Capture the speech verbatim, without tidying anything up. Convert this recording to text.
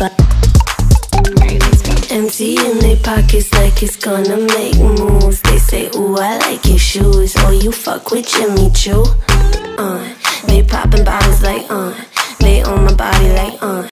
like empty in their pockets like it's gonna make moves. They say, ooh, I like your shoes, or you fuck with Jimmy Choo. Uh, they popping bottles like, uh, they on my body like, uh